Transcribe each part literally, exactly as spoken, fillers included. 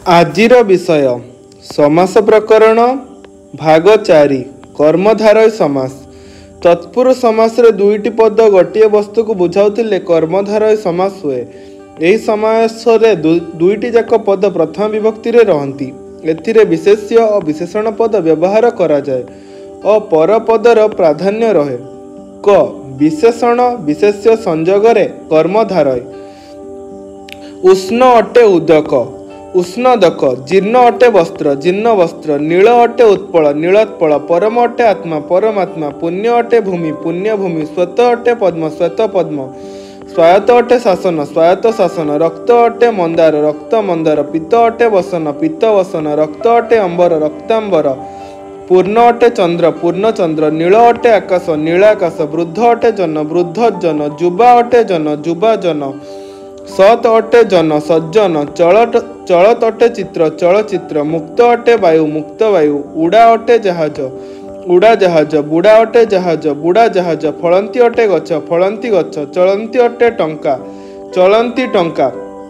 आजिर विषय समास प्रकरण भाग चारि कर्मधारय समास। तत्पुरुष समास रे दुईटी पद गोटे वस्तु को बुझाउथिले कर्मधारय समास हुए। एही समास रे दुईटी जाक पद प्रथम विभक्ति रे रहंती। एथिरे विशेष्य और विशेषण पद व्यवहार करा जाए और पर पदर प्राधान्य रहे। क विशेषण विशेष्य संयोग रे कर्मधारय। उष्ण अटे उदक उष्णदक, जीर्ण अटे वस्त्र जीर्ण वस्त्र, नील अटे उत्पल नीलोत्पल, परम अटे आत्मा परमात्मा, पुण्य अटे भूमि पुण्य भूमि, श्वेत अटे पद्म श्वेत पद्म, स्वायत्त अटे शासन स्वायत्त शासन, रक्त अटे मंदार रक्त मंदार, पीत अटे वसन पीत वसन, रक्त अटे अंबर रक्तांबर, पूर्ण अटे चंद्र पूर्ण चंद्र, नील अटे आकाश नीलाकाश, वृद्ध अटे जन वृद्ध जन, जुबा अटे जन जुबा जन, सत अटे जन सज्जन, चलत चलत अटे चित्र चलचित्र, मुक्त अटे वायु मुक्त वायु, उड़ा अटे जहाज उड़ा जहाज, बुड़ा अटे जहाज बुड़ा जहाज, फलंती अटे गछ फलंती गछ, चलंती अटे टंका चलंती टंका,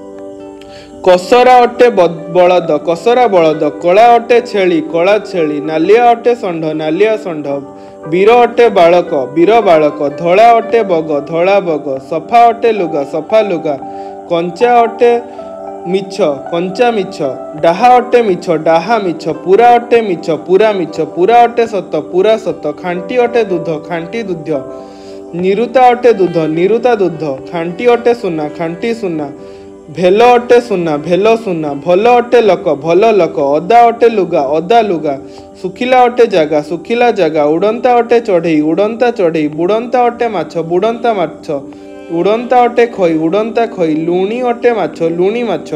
कसरा अटे बलद कसरा बलद, कला अटे छेली कला छेली, नालिया अटे षंढ नालिया षंढ, वीर अटे बालक वीर बालक, धड़ा अटे बग धड़ा बग, सफा अटे लुगा सफा लुगा, कंचा अटे मिछ कंचा मिछ, डाहा अटे मिछ डाहा मिछ, पूरा अटे मिछ पूरा मिछ, पूरा अटे सत पूरा सत, खांटी अटे दूध खांटी दूध, निरुता अटे दूध निरुता दूध, खांटी अटे सुना खांटी सुना, भेल अटे सुना भेल सुना, भल अटे लक भल लक, अदा अटे लुगा अदा लुगा, सुखिला अटे जागा सुखिला जागा, उड़ंता अटे चढ़ई उड़ंता चढ़ई, बुड़ंता अटे माछ बुड़ंता माछ, उड़ंता अटे खई उड़ंता खई, लुणी अटे माछ लुणी माछ,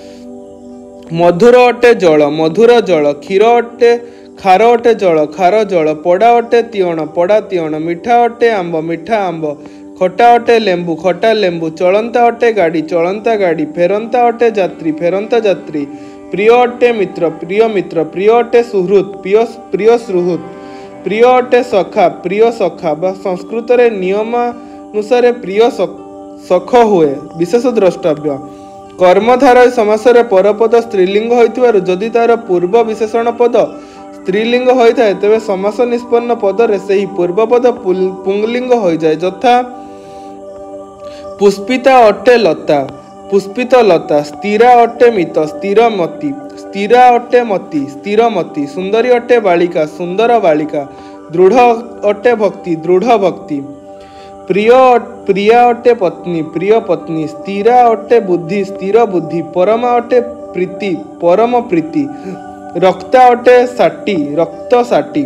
मधुर अटे जल मधुर जल, क्षीर अटे खार अटे जल खार जल, पड़ा अटे तियण पड़ा तियण, मिठा अटे आंब मिठा आंब, खटा अटे लेंबू खटा लेंबू, चलंता अटे गाड़ी चलंता गाड़ी, फेरंता अटे जात्री फेरंता जात्री, प्रिय अटे मित्र प्रिय मित्र, प्रिय अटे सुहृद प्रिय प्रिय सुहृद, प्रिय अटे सखा प्रिय सखा बा संस्कृत रे नियमानुसारे प्रिय सख हुए। विशेष द्रष्टव्य कर्मधारय समास रे परपद स्त्रीलिंग होइतिबारु जदि तार पूर्व विशेषण पद स्त्रीलिंग होइथाय तेबे समास निष्पन्न पद रे सेही पूर्व पद पुंगलिंग होई जाय। यथा पुष्पिता अटे लता पुष्पित लता, स्थिरा अटे मित स्थिरमती स्थिरा अटे मती स्थिरमती, सुंदरी अटे बालिका सुंदर बालिका, दृढ़ अटे भक्ति दृढ़ भक्ति, प्रिय प्रिया अटे पत्नी प्रिय पत्नी, स्थिरा अटे बुद्धि स्थिर बुद्धि, परमा अटे प्रीति परम प्रीति, रक्ता अटे साटी रक्त साटी।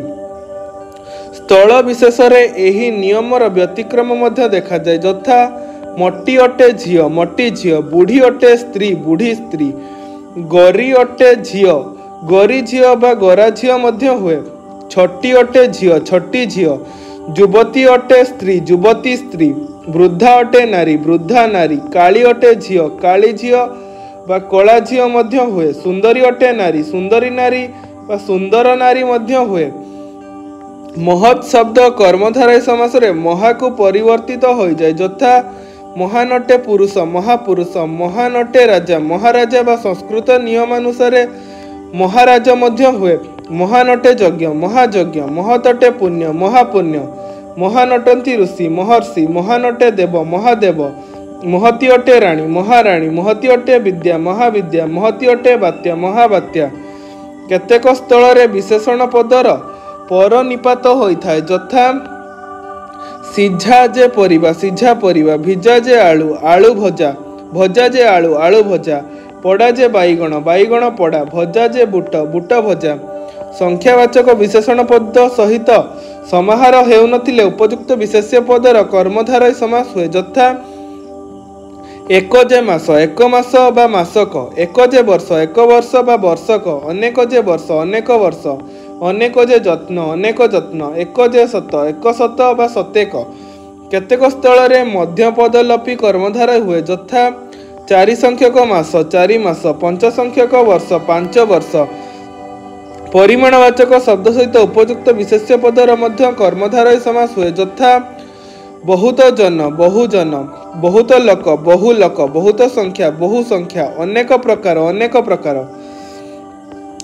स्थल विशेष रे एही नियमर व्यतिक्रम मध्य देखा जाए। यथा मटी अटे झियो मटी झियो, बुढ़ी अटे स्त्री बुढ़ी स्त्री, गरी अटे झियो गरी झियो बा गरा झियो मध्य हुए, छटी अटे झियो छटी झियो, युवती अटे स्त्री युवती स्त्री, वृद्धा अटे नारी वृद्धा नारी, काली अटे झियो काली झियो बा कला झियो मध्य हुए, सुंदरी अटे नारी सुंदरी नारी बा सुंदर नारी मध्य हुए। महत् शब्द कर्मधारय समास रे महा को परिवर्तित हो जाए। यथा महान अटे पुरुष महापुरुष, महान अटे राजा महाराजा बा संस्कृत नियमानुसार महाराज मध्य हुए। महान अटे यज्ञ महायज्ञ, महत् अटे पुण्य महापुण्य, महान अटंती ऋषि महर्षि, महान अटे देव महादेव, महती अटे राणी महाराणी, महती अटे विद्या महाविद्या, महती अटे बात्या महाबात्या। केतेक स्थल रे विशेषण पदर पर निपात होइथाय। यथा सिझा जे परिबा सिझा परिबा, भिजा जे आलू आलू भजा भजा जे आलू आलू भजा, पड़ा जे बाईगण बाईगण पड़ा, भजा जे बुट बुट भजा। संख्यावाचक विशेषण पद सहित समाहार हेउनथिले उपयुक्त विशेष्य पदर कर्मधारय समास हुए। यथा एक जे मास एक मास बा मासक, एक जे वर्ष एक वर्ष बा वर्षक, अनेक जे वर्ष अनेक वर्ष, अनेक जे जत्न अनेक जत्न, एक जे शत एक शत बा शतेक। केतेक स्थल रे मध्य पद लपि कर्मधारय हुए। यथा चारि संख्यक मास चारि मास, पंच संख्यक वर्ष पांच वर्ष। परिमाणवाचक शब्द सहित उपयुक्त विशेष्य पदर मध्य कर्मधारय समास हुए। यथा बहुत जन बहुजन, बहुत लोक बहु लोक, बहुत संख्या बहु संख्या, अनेक प्रकार अनेक प्रकार।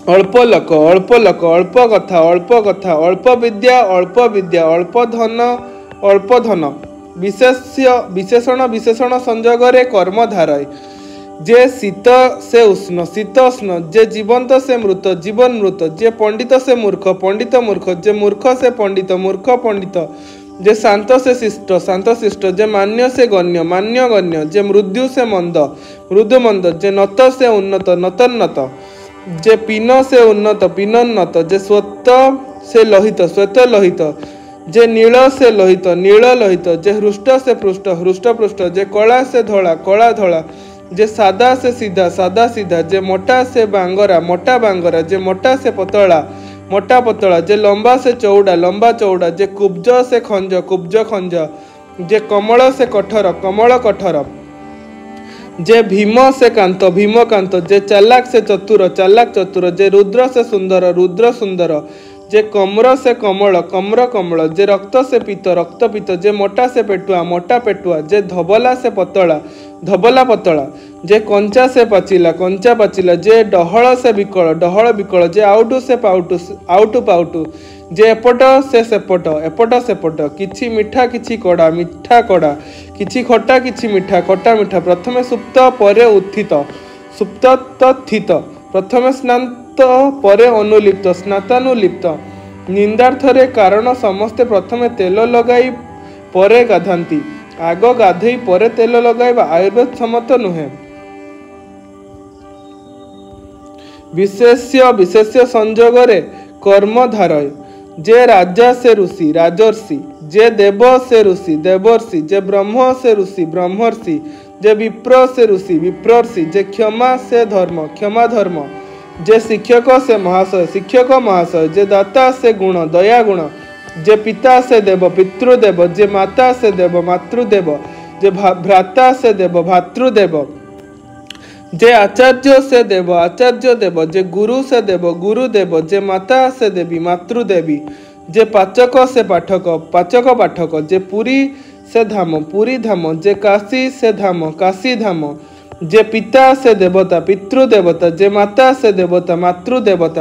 अल्प लोक अल्प लोक अल्प कथा अल्प कथा अल्प विद्या अल्प विद्या अल्प धन अल्प धन विशेष्य विशेषण विशेषण संजोगरे कर्म धारय जे शीत से उष्ण शीत उष्ण जे जीवंत से मृत जीवन मृत जे पंडित से मूर्ख पंडित मूर्ख जे मूर्ख से पंडित मूर्ख पंडित जे शांत से शिष्ट शांत शिष्ट जे मान्य से गण्य मान्य गण्य जे मृत्यु से मंद मृदु मंद जे नत से उन्नत नतोन्नत जे पीन से उन्नत पीनोन्नत जे श्वेत से लोहित श्वेत लोहित जे नील से लोहित नील लोहित जे हृष्ट से पृष्ठ हृष्ट पृष्ठ जे कला से धला कला धला जे सादा से सीधा सादा सीधा जे मोटा से बांगरा मोटा बांगरा जे मोटा से पतला मोटा पतला जे लंबा से चौड़ा लंबा चौड़ा जे कुब्ज से खंज कुब्ज खंज जे कमल से कठोर कमल कठोर जे भीम से कांत भीम कांत जे चालाक से चतुर चालाक चतुर जे रुद्र से सुंदर रुद्र सुंदर जे कम्र से कमल कम्र कमल जे रक्त से पीत रक्त पीत जे मोटा से पेटुआ मोटा पेटुआ जे धबला से पतला धबला पतला जे कंचा से पाचिला कंचा पाचिला जे डहल से विकल डहल विकल जे आउटु से पाउटु आउटु पाउटु जे एपट से सेपट एपट सेपट किछि मिठा किछि कड़ा मिठा कड़ा किछि खटा किछि मिठा खटा मिठा प्रथमे सुप्त परे उत्थित सुप्त तथित प्रथमे स्नात परे अनुलिप्त स्नातानुलिप्त निंदार्थरे कारण समस्ते प्रथमे तेल लगाई परे गाधांती आग गाधई परे तेल लगाइबा आयुर्वेद सम्मत नुहे विशेष्य विशेष्य संजोगरे कर्म धारय जे राजा से ऋषि राजर्षि जे देव से ऋषि देवर्षि जे ब्रह्म से ऋषि ब्रह्मर्षि जे विप्र से ऋषि विप्रर्षि जे क्षमा से धर्म क्षमा धर्म जे शिक्षक से महाशय शिक्षक महाशय जे दाता से गुण दया गुण जे पिता से देव पितृदेव जे माता से देव मातृदेव जे भ्राता से देव भातृदेव जे आचार्य से देव आचार्य देव जे गुरु से देव गुरुदेव जे माता से देवी मातृदेवी जे पाचक से पाठक पाचक पाठक जे पुरी से धाम पुरी धाम जे काशी से धाम काशी धाम जे पिता से देवता पितृदेवता जे माता से देवता मातृदेवता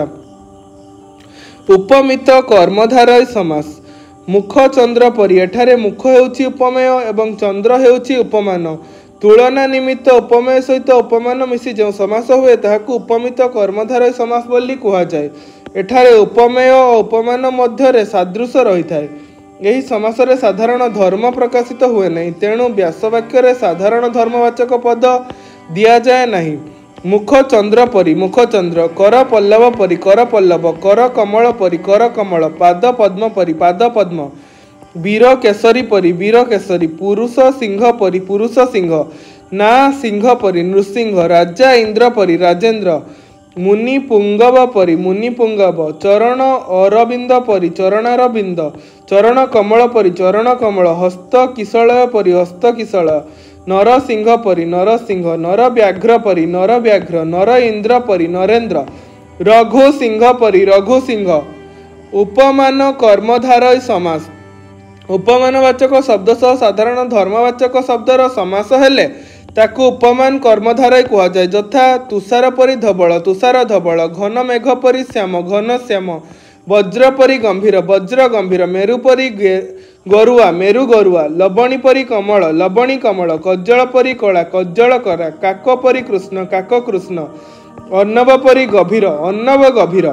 उपमित कर्मधारय समास मुख चंद्र परि एठारे मुख हेउछि उपमेय एवं चंद्र हेउछि उपमान तुलना निमित्त उपमेय सहित उपमान मिसी जो समास हुए ताहाकु उपमित कर्मधारय समास बोली कुहा जाय एठारे उपमेय और उपमान मध्यरे सादृश्य रही थाए यही समासरे साधारण धर्म प्रकाशित हुए नहीं तेणु व्यासवाक्य साधारण धर्मवाचक पद दिया जाए नहीं मुख चंद्र परि मुख चंद्र कर पल्लव परि कर पल्लव कर कमल परि कर कमल पाद पद्म परि पाद पद्म वीर केसरी परि वीर केसरी पुरुष सिंह परि पुरुष सिंह ना सिंह परि नृसिंह राजा इंद्र परि राजेंद्र मुनि पुंगव परि मुनि पुंगव चरण अरविंद परि चरणारविंद चरण कमल परि चरण कमल हस्त किशलय परि हस्त किशलय नर सिंह परि नर सिंह नर व्याघ्र परि नर व्याघ्र नर इंद्र परि नरेंद्र रघु सिंह परि रघु सिंह उपमान कर्मधारय समास उपमानवाचक शब्द सह साधारण धर्मवाचक शब्दर समास हेले ताकू उपमान कर्मधारय कुहा जाय यथा तुषार परि धवल तुषार धवल घन मेघ परि श्याम घन श्याम वज्र परि गंभीर वज्र गंभीर मेरु परि गरुआ मेरु गरुआ लबणी परि कमल लबणी कमल कज्जल परि कला कज्जल करा काक परि कृष्ण काक कृष्ण अर्णव परि गभीर अर्णव गभीर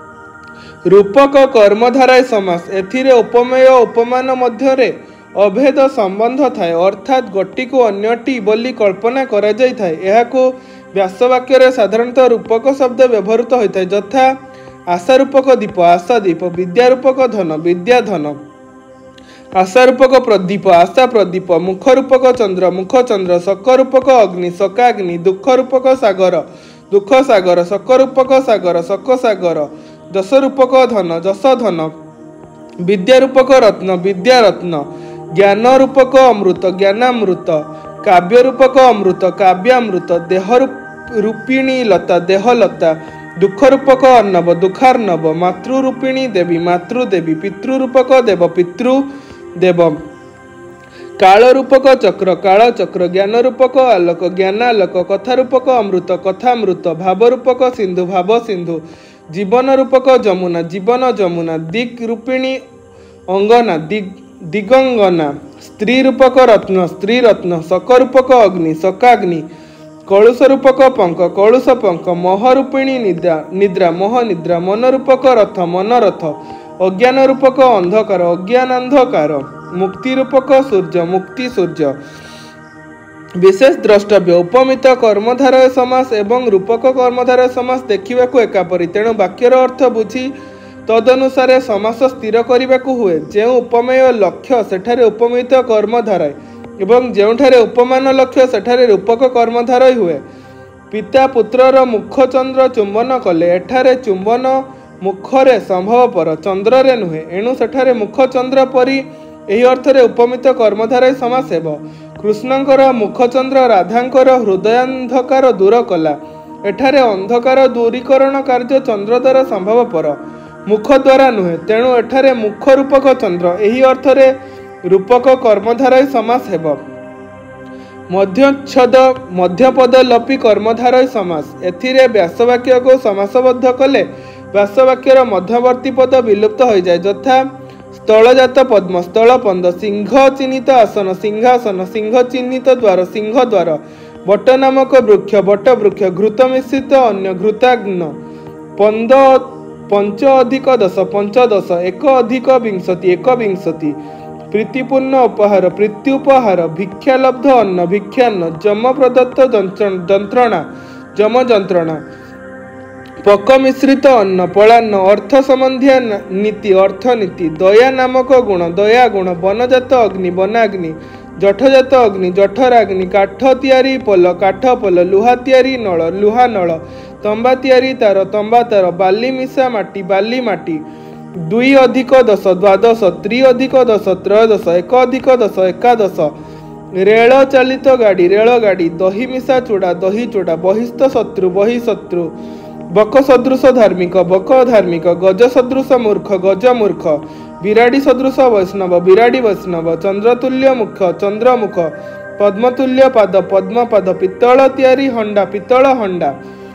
रूपक कर्मधारय समास एथिरे उपमेय उपमान मध्यरे अभेद संबंध थाए अर्थात गोटी को अन्यटी बोली कल्पना करा जाय थाए एहाको व्यासवाक्य साधारणतः रूपक शब्द व्यवहृत होता है यथा आशा रूपक दीप आशा दीप विद्या रूपक धन विद्या धन आशा रूपक प्रदीप आशा प्रदीप मुख रूपक चंद्र मुख चंद्र शक रूपक अग्नि शकाग्नि दुख रूपक सागर दुख सागर शक रूपक सागर शक सागर जस रूपक धन जस धन विद्या रूपक रत्न विद्या रत्न ज्ञान रूपक अमृत ज्ञानामृत काव्य रूपक अमृत काव्यामृत देह रूपिणी लता देह लता दुख रूपक अर्णव दुखार्णव मातृरूपिणी देवी मातृदेवी पितृरूपक देव पितृदेव काल रूपक चक्र काल चक्र ज्ञान रूपक आलोक ज्ञानालोक कथा रूपक अमृत कथामृत भाव रूपक सिंधु भाव सिंधु जीवन रूपक जमुना जीवन जमुना। दिक् रूपिणी अंगना दिग दिगंगना। स्त्री रूपक रत्न स्त्री रत्न। शक रूपक अग्नि शकाग्नि। कलुष रूपक पंख कलुष पंख। मोह रूपिणी निद्रा निद्रा मोह निद्रा। मन रूपक रथ मन रथ। अज्ञान रूपक अंधकार अज्ञान अंधकार। मुक्ति रूपक सूर्य मुक्ति सूर्य। विशेष द्रष्टव्य उपमित कर्मधारय समास एवं रूपक कर्मधारय समास देखा एकापरी। तेणु वाक्यर अर्थ बुझी तदनुसारे समास स्थिर करने हुए। जो उपमेय लक्ष्य सेठारे उपमित कर्मधारय एवं जोठारे उपमान लक्ष्य सेठारे रूपक कर्मधारय हुए। पिता पुत्रर मुख चंद्र चुंबन कले एठारे चुंबन मुखरे संभवपर चंद्र नुहे। एणु सेठारे मुख चंद्र परी एही अर्थरे उपमित कर्मधारय समास हेब। कृष्णंकर मुखचंद्र राधांकर हृदयांधकार दूर कला। एठारे अंधकार दूरीकरण कार्य चंद्र द्वारा संभवपर मुख द्वारा नुहे। तेणु एठारे मुख रूपक चंद्र एही अर्थरे रूपक कर्मधारय समास हेब। मध्यच्छद मध्यपद लपी कर्मधारय समास। एथिरे व्यासवाक्य को समासबद्ध कले व्यासवाक्यर मध्यवर्ती पद विलुप्त हो जाए। यथा स्थलजात पद्म स्थलपंद। सिंह चिन्हित आसन सिंहासन। सिंह चिन्हित द्वार सिंह द्वार। बट नामक वृक्ष बट वृक्ष। घृत मिश्रित अन्न घृताग्न। पंद पंच अधिक दश पंचदश। एक अधिक विंशति एक विंशति। प्रीतिपूर्ण उपहार प्रीत्युपहार। भिक्षालब्ध अन्न भिक्षान्न। जम प्रदत्त जंत्रणा जम जंत्रणा। पक मिश्रित अन्न पलान्न। अर्थ संबंधिया नीति अर्थनीति। दया नामक गुण दया गुण। वनजात अग्नि वनाग्नि। जठजात अग्नि जठराग्नि। काठ तियारी पोल काठ पोल। लुहा तियारी नल लुहा नल। तंबा तियारी तार तंबा तार। बाली मिशा माटी बाली माटी। दुई अधिक दश द्वादश। त्रि अधिक दश त्रयोदश। एक अधिक दश एकादश। रेल चालित गाड़ी रेल गाड़ी। दही मिशा चूड़ा दही चूड़ा। बहिस्थ शत्रु बहि शत्रु। बक सदृश धार्मिक बक धार्मिक। गज सदृश मूर्ख गज मूर्ख। बिराड़ी सदृश वैष्णव बिराड़ी वैष्णव। चंद्रतुल्य मुख चंद्रमुख। पद्मतुल्य पाद पद्मपाद। पित्तल तियारी हंडा पित्तल हंडा।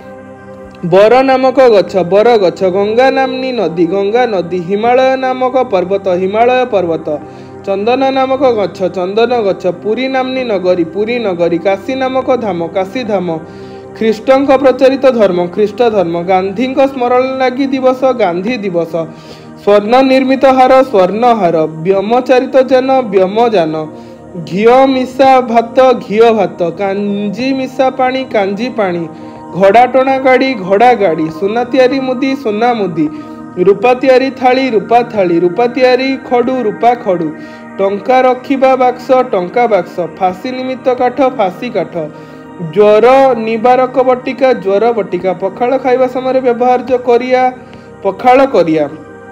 बर नामक गछ बर गछ। गंगा नामनी नदी गंगा नदी। हिमालय नामक पर्वत हिमालय पर्वत। चंदन नामक गछ चंदन गछ। पुरी नामनी नगरी पुरी नगरी। काशी नामक धाम काशी धाम। ख्रीष्टंक प्रचलित धर्म ख्रीष्ट धर्म। गांधी स्मरण लगी दिवस गांधी दिवस। स्वर्ण निर्मित हार स्वर्ण हार। व्योमचारित जान व्योमजान। घिओ मिशा भात घिओ भात। कांजी मिशा पानी कांजी पानी। घोड़ा टणा गाड़ी घोड़ा गाड़ी। सुना तियारी मुदी सुना मुदी। रूपा तियारी थाली रूपा थाली। रूपा तियारी खड़ू रूपा खड़ू। टंका रखिबा बाक्स टंका बाक्स। फांसी निमित्त काठ फांसी काठ। ज्वर निवारक बटिका ज्वर बटिका। पखाल खाइबा समय व्यवहार करिया पखाल करिया।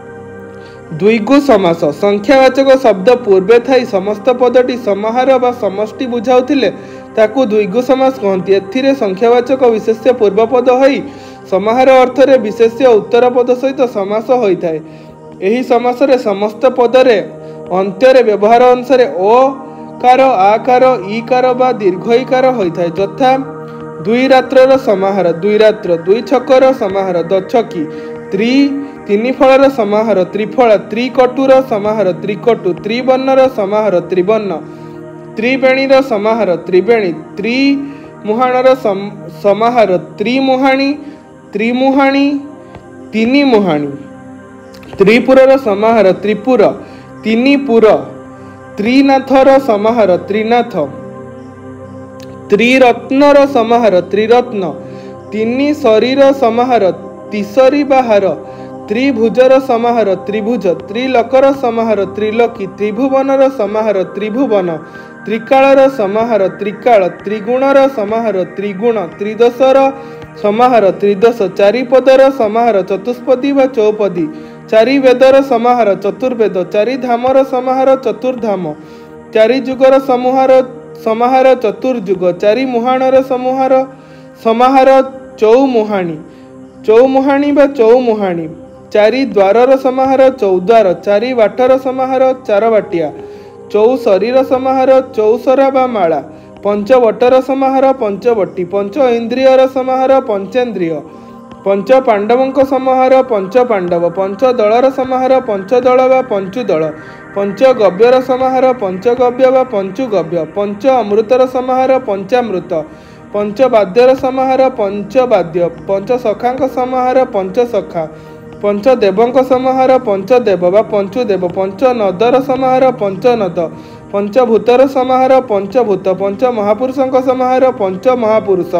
द्विगु समास संख्यावाचक शब्द पूर्वे थाई समस्त पदटी समाहार बा समष्टि बुझाउथिले ताकू द्विगु समास कहती। एथिरे संख्यावाचक विशेष्य पूर्वपद होई समाहार अर्थरे विशेष्य उत्तर पद सहित समास होइथाय। एही समासरे समस्त पदरे अंत्यरे व्यवहार अनुसार ओ कार आकार ईकार बा दीर्घईकार होइथाय। यथा दुई रात्रर समाहार दुई रात्र। दुई छकर समाहार दछकी। त्रि तीन फलर समाहार त्रिफला। त्रिकटुर समाहार त्रिकटु। त्रिवर्णर समाहार त्रिवर्ण। त्रिवेणीर समाहार त्रिवेणी। त्रिमुहाणर समाहार त्रिमुहाणी त्रिमुहाणी तीन मुहाणी। त्रिपुरर समाहार त्रिपुर तीनिपुर। त्रिनाथर समाहार त्रिनाथ। त्रिरत्नर समाहार त्रिरत्न। तीन शरीर समाहार तिसरी बाहार। त्रिभुजर समाहार त्रिभुज। त्रिलोकर समाहार त्रिलोकी। त्रिभुवनर समाहार त्रिभुवन। त्रिकालर समाहार त्रिकाल। त्रिगुणर समाहार त्रिगुण। त्रिदशर समाहार त्रिदश। चारिपदर समाहार चतुष्पदी व चौपदी। चारि वेदर समाहार चतुर्वेद। चारि धामर समाहार चतुर्धाम। चारि जुगर समाहार समाहार चतुर्जुग। चारि मुहाणर समाहार समाहार चौमुहाणी चौमुहाणी व चौमुहाणी। चारि द्वारर समाहार चौद्वार। चारि बाटर समाहार चारबाटिया। चौ शरीर समाहार चौसरा बा माला। पंचवटर समाहार पंचवटी। पंच इंद्रियर समाहार पंचेन्द्रिय। पंच पांडवों समाहार पंच पांडव। पंच दलर समाहार पंच दल व पंचु दल। पंच गव्यर समाहार पंच गव्य व पंचु गव्य। पंच अमृतर समाहार पंचामृत। पंच वाद्यर समाहार पंच वाद्य। पंच सखांक समाहार पंच सखा। पंच देवों समाहार पंच देव व पंचु देव। पंच नदर समाहार पंच नद। पंच भूतर समाहार पंच भूत। पंच महापुरुषों समाहार पंच महापुरुष।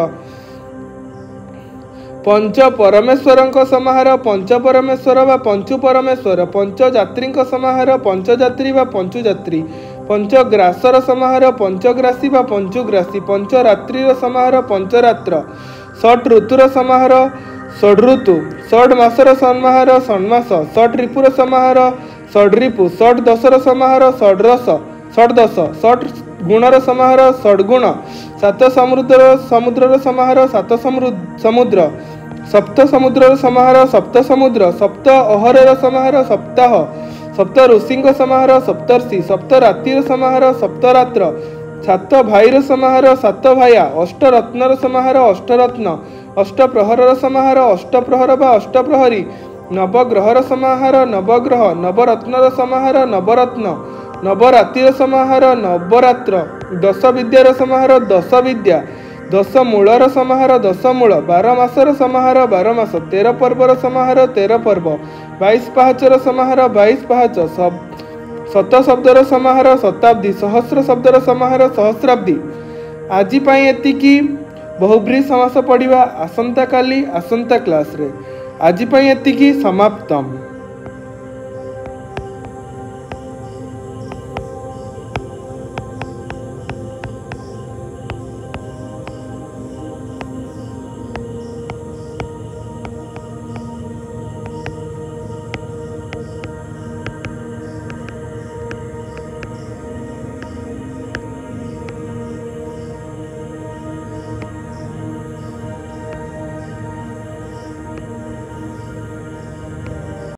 पंच परमेश्वरों समाहार पंच परमेश्वर व पंचु परमेश्वर। पंच जात्री समाहार पंच जात्री व पंचु जात्री। पंच ग्रासर समाहार पंचग्रासी व पंचुग्रासी। पंच रात्रिर समाहार पंचरात्र। षट ऋतुर समाहार षड्ऋतु। षड मासर समाहार षण्मास। षट रिपुर समाहार षड्रिपु। षट दशर समाहार षड्रस षड्दश। षट गुणर समाहार षड्गुण। सात समुद्र समुद्रर समाहार सात समुद्र। सप्त समुद्रर समाहार सप्त समुद्र। सप्त अहरर समाहार सप्ताह। सप्त ऋषिंक समाहार सप्तर्षि। सप्त रातिर समाहार सप्तरात्र। सात भाईर समाहार सात भाया। अष्ट रत्नर समाहार अष्टरत्न। अष्ट प्रहरर समाहार अष्टप्रहर व अष्टप्रहरी। नवग्रहर समाहार नवग्रह। नवरत्नर समाहार नवरत्न। नवरातिर समाहार नवरात्र। दश विद्यार समाहार दश विद्या। दश मूलर समाहार दश मूल। बार मासर समाहार बार मास। तेरह पर्वर समाहार तेरह पर्व। बाईस पहाचर समाहार बाईस पहाच। सब शत शब्दर समाहार शताब्दी। सहस्र शब्दर समाहार सहस्राब्दी। आज पाई एतिकी। बहुब्रीहि समास पढ़िबा आसंता काली आसंता क्लास रे। आज पाई एतिकी समाप्तम।